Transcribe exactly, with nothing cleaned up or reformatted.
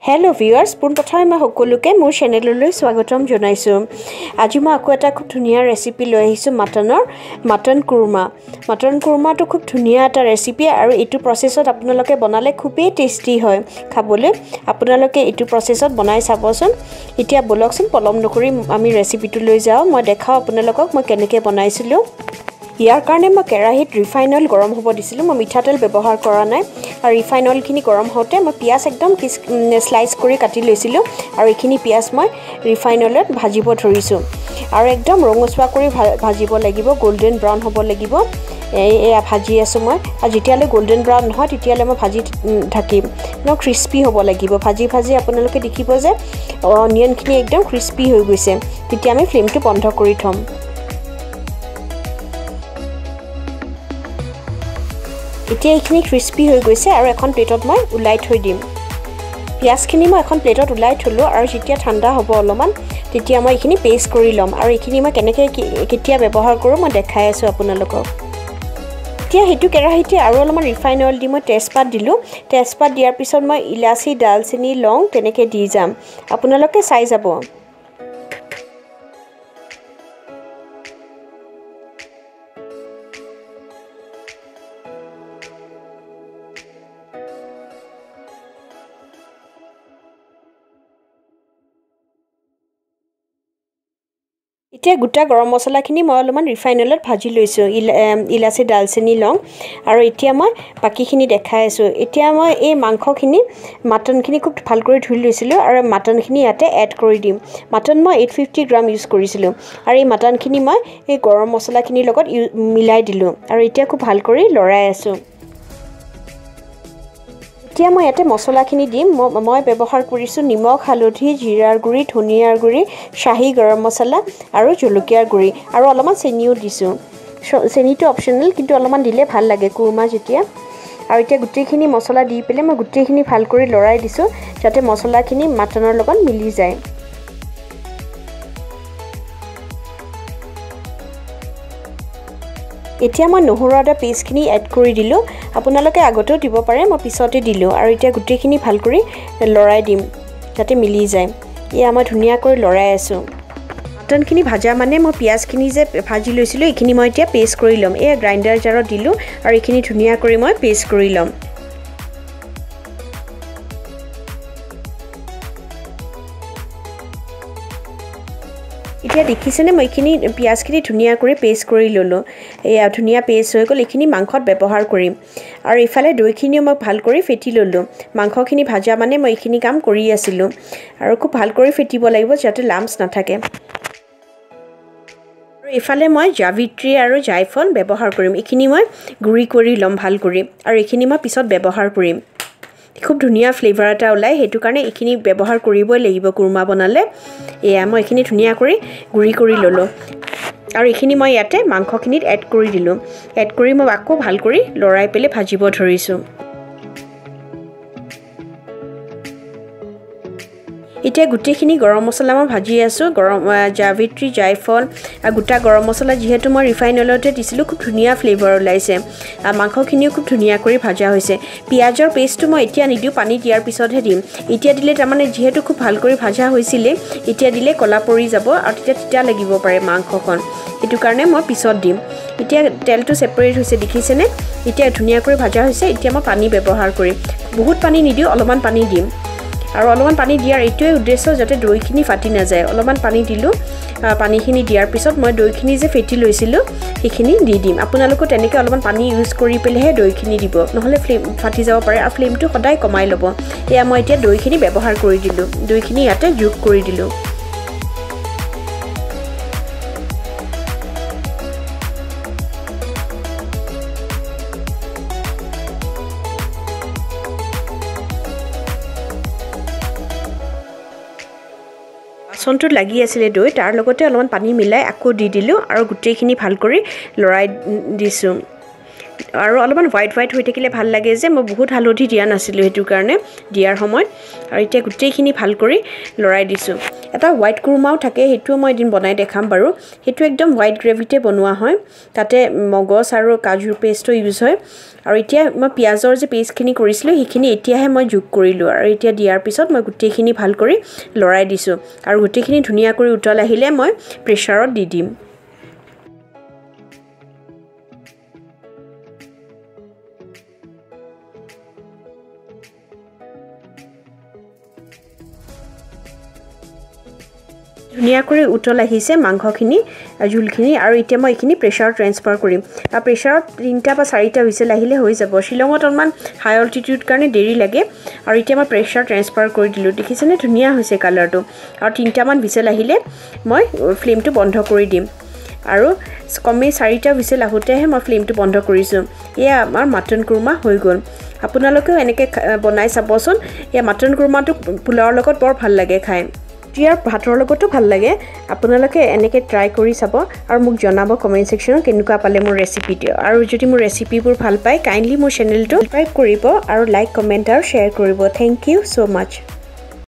Hello viewers, পোনপ্ৰথমে মই সকলোকে মোৰ চেনেললৈ স্বাগতম জনাইছো। আজি মই আকৌ এটা খুব ধুনীয়া ৰেচিপি লৈ আহিছো মাটনৰ মটন কুৰমা। মটন কুৰমাটো খুব ধুনীয়া এটা ৰেচিপি আৰু এইটো প্ৰসেছত আপোনালোকে বনালে খুবেই টেস্টি হয় খাবলৈ। আপোনালোকে এইটো প্ৰসেছত বনাই চাবচোন। এতিয়া বলকচোন পলম নকৰি আমি ৰেচিপিটো লৈ যাও। মই দেখাও আপোনালোকক মই কেনেকৈ বনাইছিলো। ইয়াৰ কাৰণে মই কেৰাহীত ৰিফাইন অইল গৰম হ'ব দিছিলোঁ। মই মিঠাতেল ব্যৱহাৰ কৰা নাই আৰু ৰিফাইন অইলখিনি গৰম হওঁতে মই পিয়াজ একদম স্লাইচ কৰি কাটি লৈছিলোঁ আৰু এইখিনি পিয়াজ মই ৰিফাইন অইলত ভাজিব ধৰিছোঁ আৰু একদম ৰঙচুৱা কৰি ভাজিব লাগিব, গোল্ডেন ব্ৰাউন হ'ব লাগিব। এয়া ভাজি আছোঁ মই আৰু যেতিয়ালৈ গোল্ডেন ব্ৰাউন নহয় তেতিয়ালৈ মই ভাজি থাকিম। একদম ক্ৰিস্পি হ'ব লাগিব। ভাজি ভাজি আপোনালোকে দেখিব যে অনিয়নখিনি একদম ক্ৰিস্পি হৈ গৈছে। তেতিয়া আমি ফ্লেমটো বন্ধ কৰি থ'ম। এতিয়া এইখিনি ক্ৰিস্পি হৈ গৈছে আৰু এখন প্লেটত মই উলাই থৈ দিম। পিয়াজখিনি মই এখন প্লেটত উলাই থলোঁ আৰু যেতিয়া ঠাণ্ডা হ'ব অলপমান তেতিয়া মই এইখিনি পেষ্ট কৰি ল'ম আৰু এইখিনি মই কেনেকৈ কেতিয়া ব্যৱহাৰ কৰোঁ মই দেখাই আছোঁ আপোনালোকক। এতিয়া সেইটো কেৰাহীতে আৰু অলপমান ৰিফাইন অইল দি মই তেজপাত দিলোঁ। তেজপাত দিয়াৰ পিছত মই ইলাচি, ডালচেনি, লং তেনেকৈ দি যাম। আপোনালোকে চাই যাব। এতিয়া গোটা গৰম মছলাখিনি মই অলপমান ৰিফাইন অইলত ভাজি লৈছোঁ, ইলাচি, ডালচেনি, লং আৰু এতিয়া মই বাকীখিনি দেখাই আছোঁ। এতিয়া মই এই মাংসখিনি মাটনখিনি খুব ভালকৈ ধুই লৈছিলোঁ আৰু মাটনখিনি ইয়াতে এড কৰি দিম। মাটন মই এইট ফিফটি গ্ৰাম ইউজ কৰিছিলোঁ আৰু এই মাটনখিনি মই এই গৰম মছলাখিনিৰ লগত মিলাই দিলোঁ আৰু এতিয়া খুব ভাল কৰি লৰাই আছোঁ। এতিয়া মই ইয়াতে মছলাখিনি দিম। মই ব্যৱহাৰ কৰিছোঁ নিমখ, হালধি, জিৰাৰ গুড়ি, ধনিয়াৰ গুড়ি, শ্বাহী গৰম মছলা আৰু জলকীয়াৰ গুড়ি আৰু অলপমান চেনিও দিছোঁ। চেনিটো অপশ্যনেল, কিন্তু অলপমান দিলে ভাল লাগে কুৰমা যেতিয়া। আৰু এতিয়া গোটেইখিনি মছলা দি পেলাই মই গোটেইখিনি ভাল কৰি লৰাই দিছোঁ যাতে মছলাখিনি মাটনৰ লগত মিলি যায়। এতিয়া মই নহৰু আদা পেষ্টখিনি এড কৰি দিলোঁ। আপোনালোকে আগতেও দিব পাৰে, মই পিছতে দিলোঁ আৰু এতিয়া গোটেইখিনি ভাল কৰি লৰাই দিম যাতে মিলি যায়। এয়া মই ধুনীয়াকৈ লৰাই আছোঁ। মাটনখিনি ভাজা মানে মই পিঁয়াজখিনি যে ভাজি লৈছিলোঁ এইখিনি মই এতিয়া পেষ্ট কৰি ল'ম। এয়া গ্ৰাইণ্ডাৰ জাৰত দিলোঁ আৰু এইখিনি ধুনীয়া কৰি মই পেষ্ট কৰি ল'ম। এতিয়া দেখিছেনে মই এইখিনি পিঁয়াজখিনি ধুনীয়া কৰি পেষ্ট কৰি ল'লোঁ। এয়া ধুনীয়া পেষ্ট হৈ গ'ল। এইখিনি মাংসত ব্যৱহাৰ কৰিম আৰু ইফালে দৈখিনিও মই ভাল কৰি ফেটি ল'লোঁ। মাংসখিনি ভাজা মানে মই এইখিনি কাম কৰি আছিলোঁ আৰু খুব ভাল কৰি ফেটিব লাগিব যাতে লাম্পছ নাথাকে। আৰু ইফালে মই জাবিত্ৰী আৰু জাইফল ব্যৱহাৰ কৰিম। এইখিনি মই গুড়ি কৰি ল'ম ভাল কৰি আৰু এইখিনি মই পিছত ব্যৱহাৰ কৰিম। খুব ধুনীয়া ফ্লেভাৰ এটা ওলায়, সেইটো কাৰণে এইখিনি ব্যৱহাৰ কৰিবই লাগিব কুৰমা বনালে। এয়া মই এইখিনি ধুনীয়া কৰি গুড়ি কৰি ল'লোঁ আৰু এইখিনি মই ইয়াতে মাংসখিনিত এড কৰি দিলোঁ। এড কৰি মই আকৌ ভাল কৰি লৰাই পেলাই ভাজিব ধৰিছোঁ। এতিয়া গোটেইখিনি গৰম মছলা মই ভাজি আছোঁ। গৰম জাবিত্ৰী, জাইফল আৰু গোটা গৰম মছলা যিহেতু মই ৰিফাইন অইলতে দিছিলোঁ খুব ধুনীয়া ফ্লেভাৰ ওলাইছে আৰু মাংসখিনিও খুব ধুনীয়া কৰি ভাজা হৈছে। পিঁয়াজৰ পেষ্টটো মই এতিয়া নিদিওঁ, পানী দিয়াৰ পিছতহে দিম। এতিয়া দিলে তাৰমানে যিহেতু খুব ভাল কৰি ভাজা হৈছিলে, এতিয়া দিলে ক'লা পৰি যাব আৰু তেতিয়া তিতা লাগিব পাৰে মাংসখন, সেইটো কাৰণে মই পিছত দিম। এতিয়া তেলটো ছেপাৰেট হৈছে দেখিছেনে? এতিয়া ধুনীয়াকৈ ভাজা হৈছে। এতিয়া মই পানী ব্যৱহাৰ কৰিম। বহুত পানী নিদিওঁ, অলপমান পানী দিম আৰু অলপমান পানী দিয়াৰ এইটোৱে উদ্দেশ্য যাতে দৈখিনি ফাটি নাযায়। অলপমান পানী দিলোঁ। পানীখিনি দিয়াৰ পিছত মই দৈখিনি যে ফেটি লৈছিলোঁ সেইখিনি দি দিম। আপোনালোকেও তেনেকৈ অলপমান পানী ইউজ কৰি পেলাইহে দৈখিনি দিব, নহ'লে ফ্লেম ফাটি যাব পাৰে আৰু ফ্লেমটো সদায় কমাই ল'ব। এয়া মই এতিয়া দৈখিনি ব্যৱহাৰ কৰি দিলোঁ। দৈখিনি ইয়াতে যোগ কৰি দিলোঁ। বাচনটোত লাগি আছিলে দৈ, তাৰ লগতে অলপমান পানী মিলাই আকৌ দি দিলোঁ আৰু গোটেইখিনি ভাল কৰি লৰাই দিছোঁ। আৰু অলপমান হোৱাইট হোৱাইট হৈ থাকিলে ভাল লাগে যে মই বহুত হালধি দিয়া নাছিলোঁ সেইটো কাৰণে দিয়াৰ সময়ত আৰু এতিয়া গোটেইখিনি ভাল কৰি লৰাই দিছোঁ এটা হোৱাইট কুৰমাও থাকে সেইটোও মই এদিন বনাই দেখাম বাৰু সেইটো একদম হোৱাইট গ্ৰেভিতে বনোৱা হয় তাতে মগজ আৰু কাজুৰ পেষ্টটো ইউজ হয় আৰু এতিয়া মই পিয়াজৰ যে পেষ্টখিনি কৰিছিলোঁ সেইখিনি এতিয়াহে মই যোগ কৰিলোঁ আৰু এতিয়া দিয়াৰ পিছত মই গোটেইখিনি ভাল কৰি লৰাই দিছোঁ আৰু গোটেইখিনি ধুনীয়া কৰি উতল আহিলে মই প্ৰেছাৰত দি দিম ধুনীয়া কৰি উতল আহিছে মাংসখিনি জুলখিনি আৰু এতিয়া মই এইখিনি প্ৰেছাৰত ট্ৰান্সফাৰ কৰিম আৰু প্ৰেছাৰত তিনিটা বা চাৰিটা হুইচেল আহিলে হৈ যাব শ্বিলঙত অলপমান হাই অল্টিটিউড কাৰণে দেৰি লাগে আৰু এতিয়া মই প্ৰেছাৰ ট্ৰান্সফাৰ কৰি দিলোঁ দেখিছেনে ধুনীয়া হৈছে কালাৰটো আৰু তিনিটামান হুইচেল আহিলে মই ফ্লেমটো বন্ধ কৰি দিম আৰু কমেই চাৰিটা হুইচেল আহোঁতেহে মই ফ্লেমটো বন্ধ কৰিছোঁ এয়া আমাৰ মাটন কুৰমা হৈ গ'ল আপোনালোকেও এনেকৈ বনাই চাবচোন এয়া মাটন কুৰমাটো পোলাওৰ লগত বৰ ভাল লাগে খাই ইয়াৰ ভাতৰ লগতো ভাল লাগে আপোনালোকে এনেকৈ ট্ৰাই কৰি চাব আৰু মোক জনাব কমেণ্ট ছেকশ্যনত কেনেকুৱা পালে মোৰ ৰেচিপিটো আৰু যদি মোৰ ৰেচিপিবোৰ ভাল পায় কাইণ্ডলি মোৰ চেনেলটো ছাবস্ক্ৰাইব কৰিব আৰু লাইক কমেণ্ট আৰু শ্বেয়াৰ কৰিব থেংক ইউ ছ' মাছ